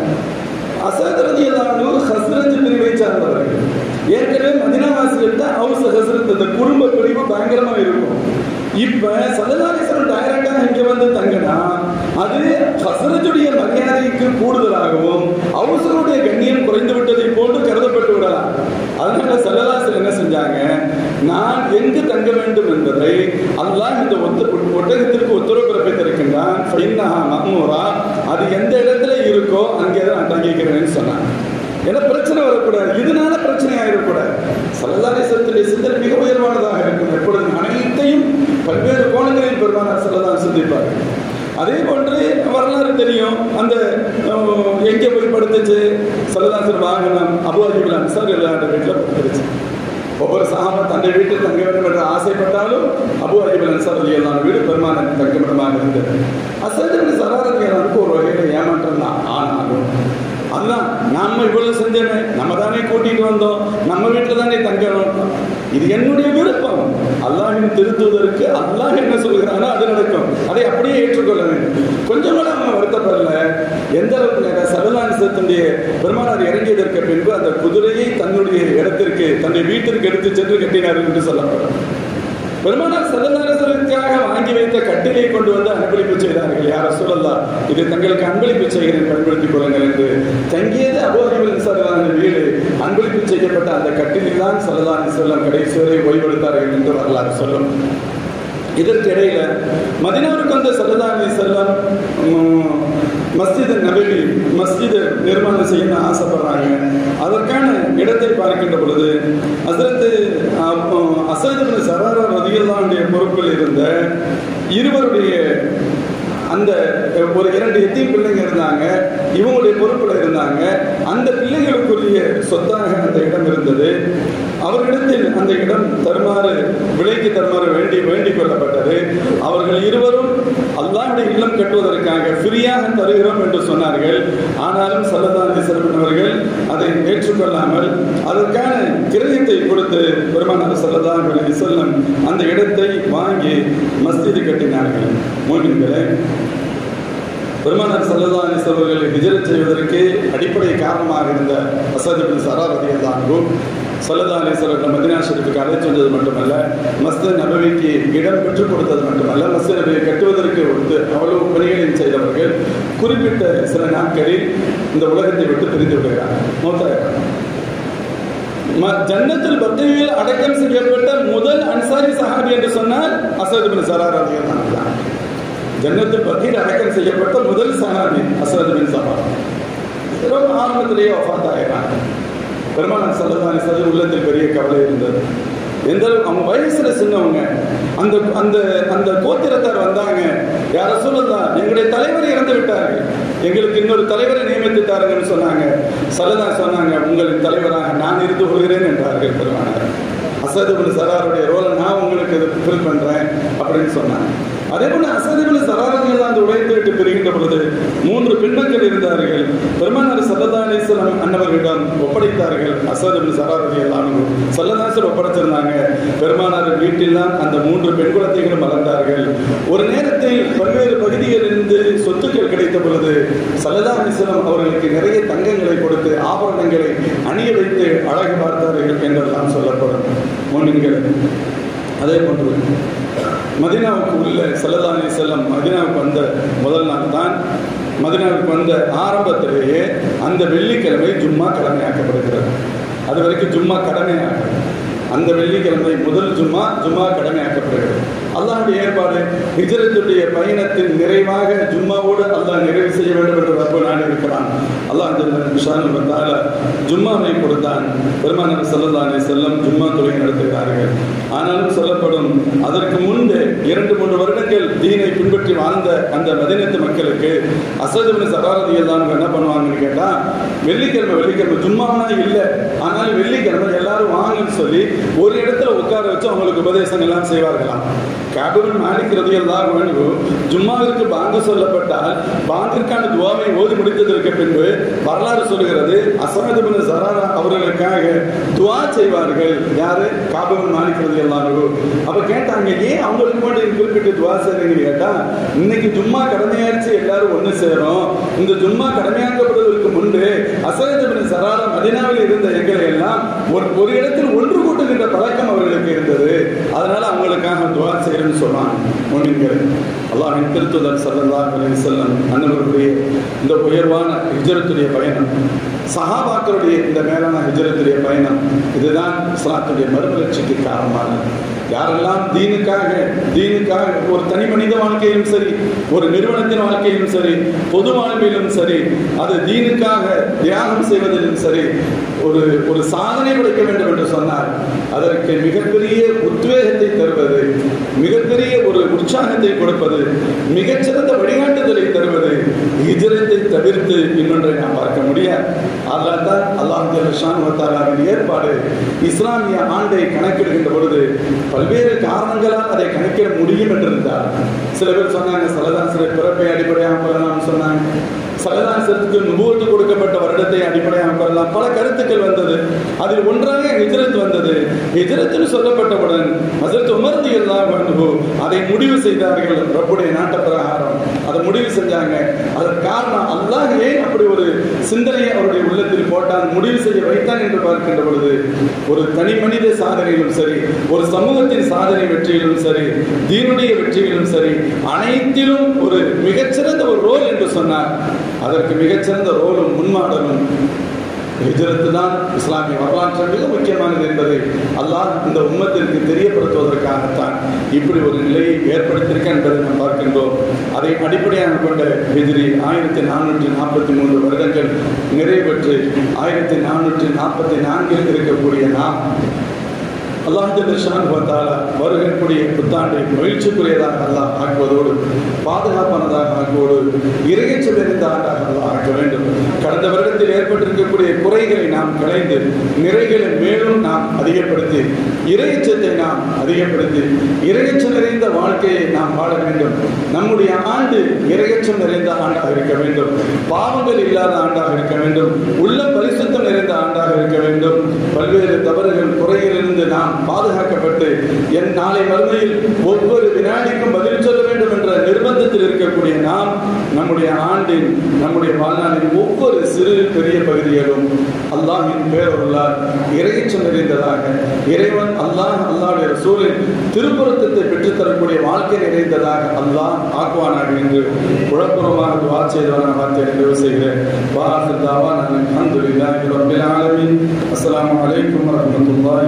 அஸத் ரலியல்லாஹு அன்ஹு ஹஸ்ரஜ் பிரிவை சார்ந்தவர்கள். ஏற்கனவே மதீனாவாசிகள்ட்ட அவுஸ் ஹஸ்ரத் அந்த குடும்ப பிரிவு பயங்கரமா இருக்கும். இப்ப ஸல்லல்லாஹு அலைஹி வஸல்லம் டைரக்டா இங்க வந்து தங்கினா அது ஹஸ்ரஜுடைய மரியாதைக்கு கூடுதலாகவும் அவுஸுடைய கண்ணியம் குறைந்து விட்டதை போன்று கருதப்பட்டு விடலாம். அதனால ஸல்லல்லாஹு அலைஹி வஸல்லம் என்ன செஞ்சாங்க, நான் எங்கு தங்க வேண்டும் என்பதை அல்லாஹ் இந்த ஒட்டகத்திற்கு உத்தரவு பிறப்பித்திருக்கின்றான். ஃபைன்னஹா மஅ்மூரா, அது எந்த இடத்துல இருக்கோ அங்கே நான் தங்கிக்கிறேன்னு சொன்னாங்க. ஏன்னா பிரச்சனை வரக்கூடாது, இதனால பிரச்சனை ஆயிடக்கூடாது. ஸல்லல்லாஹு அலைஹி வஸல்லம் சிந்தனை மிக உயர்வானதாக இருக்கும். எப்பொழுதும் அனைத்தையும் பல்வேறு கோணங்களில் பெருமானார் ஸல்லல்லாஹு அலைஹி வஸல்லம் சிந்திப்பார்கள். அதே போன்று வரலாறு தெரியும். அந்த எங்கே போய் படுத்துச்சு, ஸல்லல்லாஹு அலைஹி வஸல்லம் வாகனம் அபூ அய்யூப் அன்சாரி ரலியல்லாஹு வீட்டில் படுத்துச்சு. ஒவ்வொரு சஹாபா தன்னுடைய வீட்டில் தங்க வேண்டும் என்று ஆசைப்பட்டாலும் அபூ அய்யூப் அன்சாரி ரலியல்லாஹு வீடு பெருமானார் தங்குமிடமாக இருந்தது. அஸத் இப்னு ஸரார் ரலியல்லாஹு ஒரு வகையில் ஏமாற்றம் தான். ஆனாலும் அதுதான், நம்ம இவ்வளவு செஞ்சோமே, நம்ம தானே கூட்டிட்டு வந்தோம், நம்ம வீட்டில் தானே தங்கணும், இது என்னுடைய விருப்பம். அல்லாஹ்வின் திருத்துவதற்கு அல்லாஹ் என்ன சொல்கிறானோ அது நடக்கும், அதை அப்படியே ஏற்றுக்கொள்ள வேண்டும். கொஞ்சம் கூட அவங்க வருத்தப்படல. எந்த அளவுக்கு ஸல்லல்லாஹு அலைஹி வஸல்லம் பெருமானார் இறங்கியதற்கு பின்பு அந்த குதிரையை தன்னுடைய இடத்திற்கு, தன்னுடைய வீட்டிற்கு எடுத்து சென்று கட்டினார்கள் என்று சொல்லப்படும். பெருமானார் ஸல்லல்லாஹு அலைஹி வஸல்லமுக்காக வாங்கி வைத்த கட்டிலை கொண்டு வந்து அன்பளிப்பு செய்தார்கள். யா ரசூலல்லாஹ், இது தங்களுக்கு அன்பளிப்பு செய்கிறேன், பயன்படுத்திக் கொள்ளுங்கள் என்று. தங்கியது அபூ அய்யூப் அன்சாரியின் வீடு. அன்பளிப்பு செய்யப்பட்ட அந்த கட்டிலில் தான் ஸல்லல்லாஹு அலைஹி வஸல்லம் கடைசி வரை ஓய்வெடுத்தார்கள் என்று வரலாறு சொல்லும். இதற்கு இடையில மதீனாவுக்கு வந்த ஸல்லல்லாஹு அலைஹி வஸல்லம் மஸ்ஜித் நபவி மஸ்ஜித் நிர்மாணம் செய்யணும்னு ஆசைப்படுறாங்க. அதற்கான இடத்தை பார்க்கின்ற பொழுது ஹஸரத் அஸத் இப்னு ஸராரா ரலியல்லாஹு அன்ஹு பொறுப்பில் இருந்த இருவருடைய அந்த ஒரு 2 எத்தீம் பிள்ளைங்க இருந்தாங்க, இவங்களுடைய பொறுப்பில் இருந்தாங்க. அந்த பிள்ளைகளுக்குரிய சொத்தாக அந்த இடம் இருந்தது. அவர்களிடத்தில் அந்த இடம் விலைக்கு தருமாறு வேண்டிக் கொள்ளப்பட்டது. அவர்கள் இருவரும் அல்லாஹ்வுடைய இல்லம் கட்டுவதற்காக ஃப்ரீயாக தருகிறோம் என்று சொன்னார்கள். ஆனாலும் ஸல்லல்லாஹு அலைஹி வஸல்லம் அவர்கள் அதை ஏற்றுக்கொள்ளாமல் அதற்கான கிரயத்தை கொடுத்து பெருமானார் ஸல்லல்லாஹு அலைஹி வஸல்லம் அந்த இடத்தை வாங்கி மஸ்ஜித் கட்டினார்கள். முஃமின்களே, பெருமானார் ஸல்லல்லாஹு அலைஹி வஸல்லம் அவர்கள் ஹிஜ்ரத் செய்வதற்கு அடிப்படை காரணமாக இருந்த அஸத் இப்னு ஸராரா ரலியல்லாஹு அன்ஹு ஸல்லல்லாஹு அலைஹி வஸல்லம் மதீனா ஷரீஃபுக்கு அழைத்து வந்தது மட்டுமல்ல, மஸ்ஜித் நபவிக்கு இடம் பெற்றுக் கொடுத்தது மட்டுமல்ல, மஸ்ஜித் நபவியை கட்டுவதற்கு அவ்வளவு பணிகளையும் செய்தவர்கள் குறிப்பிட்ட சில நாட்களில் இந்த உலகத்தை விட்டு பிரிந்து விடுகிறார்கள், மௌத்தாகிறார்கள். ஜன்னத்துல் பக்கீயில் அடக்கம் செய்யப்பட்ட முதல் அன்சாரி சஹாபி என்று சொன்னால் அஸத் இப்னு ஸராரா ரலியல்லாஹு அன்ஹு. ஜன்னத்துல் பக்கீயில் அடக்கம் செய்யப்பட்ட முதல் சஹாபி அஸத் இப்னு ஸராரா. ரொம்ப ஆரம்பத்திலேயே வஃபாத் ஆகிறாங்க. பெருமானார் ஸல்லல்லாஹு அலைஹி வஸல்லம் உள்ளத்தில் பெரிய கவலை இருந்தது. எந்த அவங்க வயசுல சின்னவங்க. அந்த அந்த அந்த கோத்திரத்தார் வந்தாங்க, யா ரசூலல்லாஹ், எங்களுடைய தலைவர் இறந்து விட்டார்கள், எங்களுக்கு இன்னொரு தலைவரை நியமித்துட்டாருங்கன்னு சொன்னாங்க. ஸல்லல்லாஹு சொன்னாங்க, உங்களின் தலைவராக நான் இருந்து கொள்கிறேன் என்றார்கள் பெருமானார். அஸத் இப்னு ஸராருடைய ரோலை நான் உங்களுக்கு ஃபில் பண்றேன் அப்படின்னு சொன்னாங்க. அதே போல அஸத் இப்னு ஸராரா அந்த உடைத்து விட்டு பிரிகின்ற பொழுது 3 பெண்மக்கள் இருந்தார்கள். பெருமானார் ஸல்லல்லாஹு அலைஹி வஸல்லம் அன்னவர்களிடம் ஒப்படைத்தார்கள். அஸத் இப்னு ஸராரா ரலியல்லாஹு அன்ஹு ஸல்லல்லாஹு ஒப்படைத்திருந்தாங்க. பெருமானார் வீட்டில் தான் அந்த 3 பெண் குழந்தைகளும் வளர்ந்தார்கள். ஒரு நேரத்தில் பல்வேறு பகுதிகளிலிருந்து சொத்துக்கள் கிடைத்த பொழுது ஸல்லல்லாஹு அலைஹி வஸல்லம் அவர்களுக்கு நிறைய தங்கங்களை கொடுத்து ஆபரணங்களை அணிய வைத்து அழகு பார்த்தார்கள் என்றெல்லாம் சொல்லப்படும். முன்னின்கள் அதே போன்று மதீனாவுக்கு உள்ள ஸல்லல்லாஹு அலைஹி வஸல்லம் மதீனாவுக்கு வந்த முதல் நாள் தான், மதீனாவுக்கு வந்த ஆரம்பத்திலேயே அந்த வெள்ளிக்கிழமை ஜும்மா கடமையாக்கப்படுகிறது. அது வரைக்கும் ஜும்மா கடமையாக, அந்த வெள்ளிக்கிழமை முதல் ஜும்மா கடமையாக்கப்படுகிறது. அல்லாஹ்வுடைய ஏற்பாடு. ஹிஜ்ரத்துடைய பயணத்தின் நிறைவாக ஜும்மாவோடு அல்லாஹ் நிறைவு செய்ய வேண்டும் என்று ரப்பு நாடி இருக்கிறான். அல்லாஹ் ஜல்லல் வஅலா ஜும்மாவை கொடுத்தான். பெருமானார் ஸல்லல்லாஹு அலைஹி வஸல்லம் ஜும்மா தொழுகை நடத்துகிறார்கள். ஆனாலும் சொல்லப்படும், அதற்கு முன்பு 2-3 வருடங்கள் தீனை பின்பற்றி வாழ்ந்த அந்த மதீனத்து மக்களுக்கு அஸத் இப்னு ஸராரா ரலியல்லாஹு அன்ஹு என்ன பண்ணுவாங்கன்னு கேட்டா, வெள்ளிக்கிழமை ஜும்மானா இல்லை, ஆனாலும் வெள்ளிக்கிழமை எல்லாரும் வாங்கன்னு சொல்லி ஒரு இடத்துல உட்கார வச்சு அவங்களுக்கு உபதேசங்கள் எல்லாம் செய்வார்களாம். கஅப் இப்னு மாலிக் ரலியல்லாஹு அன்ஹு ஜும்மாவிற்கு பாங்கு சொல்லப்பட்டால் பாங்கிற்கான துஆவை ஓதி முடித்ததற்கு பின்பு வரலாறு சொல்கிறது, அஸத் இப்னு ஸராரா அவர்களுக்காக துஆ செய்வார்கள். யாரு? கஅப் இப்னு மாலிக் ரலியல்லாஹு அன்ஹு. அப்ப கேட்டாங்க, ஏன் அவங்களுக்கு மட்டும் குறிப்பிட்டு துஆ செய்றீங்கன்னு கேட்டா, இன்னைக்கு ஜும்மா கடமையாச்சு, எல்லாரும் ஒண்ணு சேரும். இந்த ஜும்மா கடமையாக்கப்படுவதற்கு முன்பு அஸத் இப்னு ஸராரா மதீனாவில் இருந்த எங்களை எல்லாம் ஒரு இடத்தில் ஒன்று கூட்டுகின்ற பழக்கம் அவர்களுக்கு இருந்தது. அதனால அவங்களுக்காக துஆ செய்யணும்னு சொன்னாங்க. முன்னின்கள் அல்லாஹ்வின் திருத்தூதர் ஸல்லல்லாஹு அலைஹி வஸல்லம் அன்னவர்களுடைய இந்த உயர்வான ஹிஜ்ரத்துடைய பயணம், சஹாபாக்களுடைய இந்த மேலான ஹிஜ்ரத்துடைய பயணம், இதுதான் இஸ்லாத்துடைய மறுமலர்ச்சிக்கு காரணமானது. யாரெல்லாம் தீனுக்காக ஒரு தனி மனித வாழ்க்கையிலும் சரி, ஒரு நிறுவனத்தின் வாழ்க்கையிலும் சரி, பொது வாழ்விலும் சரி, அது தீனுக்காக தியாகம் செய்வதிலும் சரி ஒரு சாதனை படைக்க வேண்டும் என்று சொன்னால் அதற்கு மிகப்பெரிய உத்வேகத்தை தருவது, மிகப்பெரிய ஒரு உற்சாகத்தை கொடுப்பது, மிகச்சிறந்த வழிகாட்டுதலை தருவது ஹிஜ்ரத்தை தவிர்த்து இன்னொன்றை நாம் பார்க்க முடியாது. அதனால் தான் அல்லாஹ் ஜல்ல ஷானஹு வ தஆலாவின் ஏற்பாடு இஸ்லாமிய ஆண்டை கணக்கிடுகின்ற பொழுது பல்வேறு காரணங்களால் அதை கணக்கிட முடியும் என்றிருந்தார். சில பேர் சொன்னாங்க, ஸல்லல்லாஹு பிறப்பை அடிப்படையாக கொள்ளலாம்னு சொன்னாங்க. ஸல்லல்லாஹு நுபுவத்து கொடுக்கப்பட்ட வருடத்தை அடிப்படையாக கொள்ளலாம். பல கருத்துக்கள் வந்தது. அதில் ஒன்றாக ஹிஜ்ரத் வந்தது. ஹிஜ்ரத்னு சொல்லப்பட்டவுடன் ஹஸரத் உமர் ரலியல்லாஹு அன்ஹு அதை முடிவு செய்தார்கள். ரப்புடைய நாட்ட பிரகாரம் அதை முடிவு செஞ்சாங்க. அதற்கு காரணம், அல்லாஹ் ஏன் அப்படி ஒரு சிந்தனையை அவருடைய உள்ளத்தில் போட்டான், முடிவு செய்ய வைத்தான் என்று பார்க்கின்ற பொழுது ஒரு தனி மனித சாதனையிலும் சரி, ஒரு சமூகத்தின் சாதனை வெற்றியிலும் சரி, தீனுடைய வெற்றியிலும் சரி, அனைத்திலும் ஒரு மிகச்சிறந்த ஒரு ரோல் என்று சொன்னார். அதற்கு மிகச்சிறந்த ரோலும் முன்மாடலும் ஹிஜ்ரத்து தான் இஸ்லாமிய வரலாற்றில் மிக முக்கியமானது என்பதை அல்லாஹ் இந்த உம்மத்திற்கு தெரியப்படுத்துவதற்காகத்தான் இப்படி ஒரு நிலையை ஏற்படுத்தியிருக்க என்பதை நாம் பார்க்கின்றோம். அதை அடிப்படையாக கொண்ட ஹிஜ்ரி 1443 வருடங்கள் நிறைவேற்று 1444 இருக்கக்கூடிய நாம் அல்லாஹ் வருகக்கூடிய புத்தாண்டை மகிழ்ச்சிக்குரியதாக அல்லாஹ் ஆக்குவதோடு, பாதுகாப்பானதாக ஆக்குவதோடு, இறையச்சல் நிறைந்த ஆண்டாக அல்லாஹ் ஆக்க வேண்டும். கடந்த வருடத்தில் ஏற்பட்டிருக்கக்கூடிய குறைகளை நாம் களைந்து நிறைகளை மேலும் நாம் அதிகப்படுத்தி, இறையச்சத்தை நாம் அதிகப்படுத்தி, இறையச்சம் நிறைந்த வாழ்க்கையை நாம் வாழ வேண்டும். நம்முடைய ஆண்டு இறையச்சம் நிறைந்த ஆண்டாக இருக்க வேண்டும், பாவங்கள் இல்லாத ஆண்டாக இருக்க வேண்டும், உள்ள பரிசுத்தம் நிறைந்த ஆண்டாக இருக்க வேண்டும். பல்வேறு தவறுகள் குறையிலிருந்து நாம் பாதுகாக்கப்பட்டு என் நாளை மறுமையில் ஒவ்வொரு வினாடிக்கும் பதில் சொல்ல வேண்டும் என்ற நிர்பந்தத்தில் இருக்கக்கூடிய நாம் நம்முடைய ஆண்டின், நம்முடைய வாழ்நாளின் ஒவ்வொரு சிறு பெரிய பகுதிகளும் அல்லாஹின் பேரருளால் இறையச்சம் நிறைந்ததாக, இறைவன் அல்லாஹ்வுடைய ரசூலின் திருப்புறத்தை பெற்றுத்தரக்கூடிய வாழ்க்கை நிறைந்ததாக அல்லாஹ் ஆக்குவானாக என்று குழப்பமாக துஆ செய்தவனாக வார்த்தையை நிறைவு செய்கிறேன். வாஹிர் தாவானா அல்ஹம்துலில்லாஹி ரப்பில் ஆலமீன். அஸ்ஸலாமு அலைக்கும் வரஹ்மத்துல்லாஹி